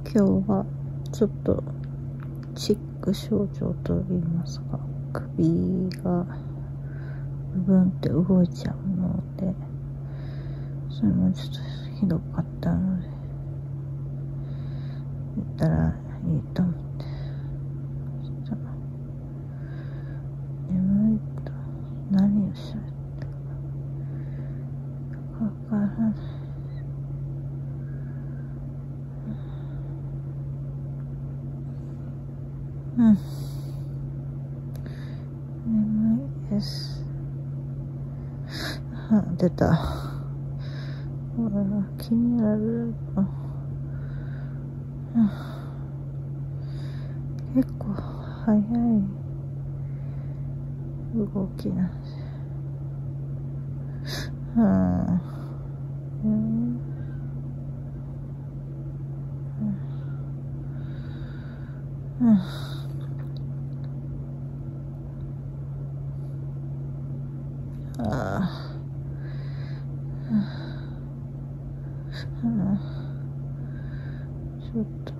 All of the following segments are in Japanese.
今日はちょっとチック症状といいますか、首がブブンって動いちゃうので、それもちょっとひどかったので、言ったらいいと思って、そしたら眠いと何をしゃべってるかわからない。眠いです。出た。気になる。結構早い動きなんです。ちょっと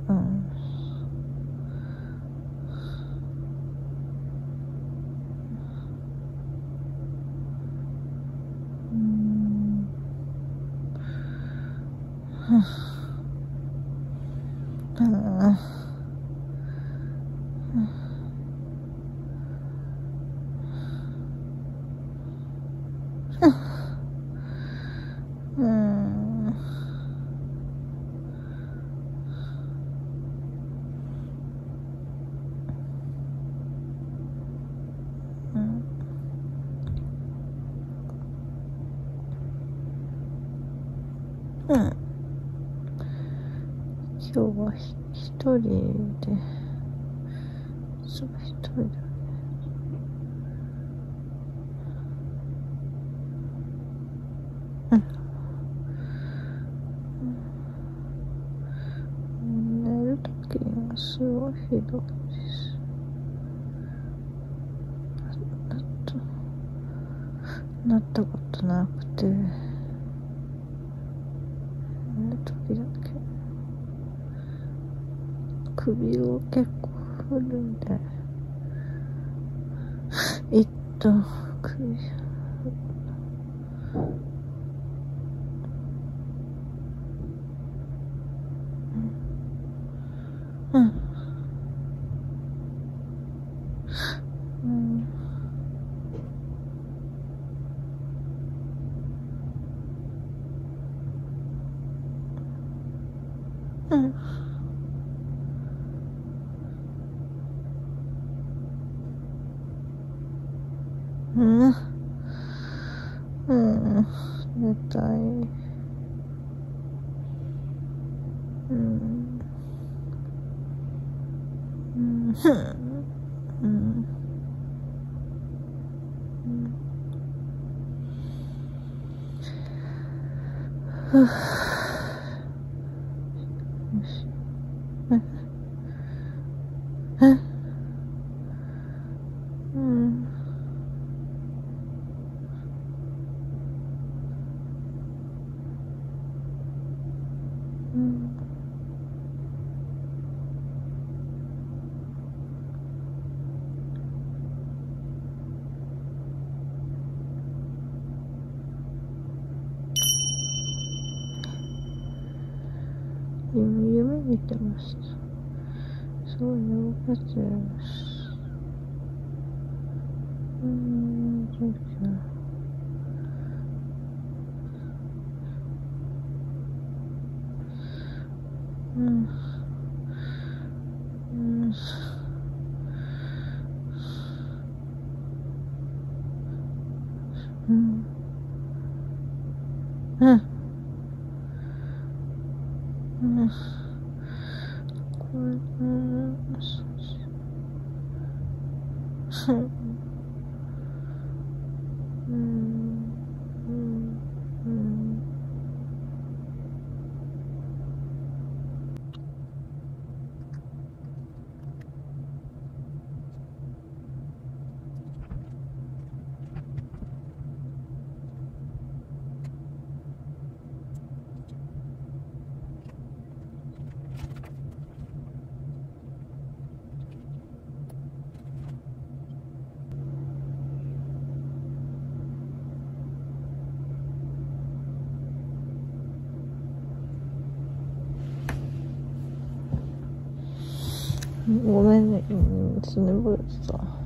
今日は一人で、一人だね。寝るときはすごいひどいです。なったことなくて、寝るときだけ首を結構振るんで、首寝たい。夢見てました。すごい眠かったです。どうかな。 ごめんね、眠いさ。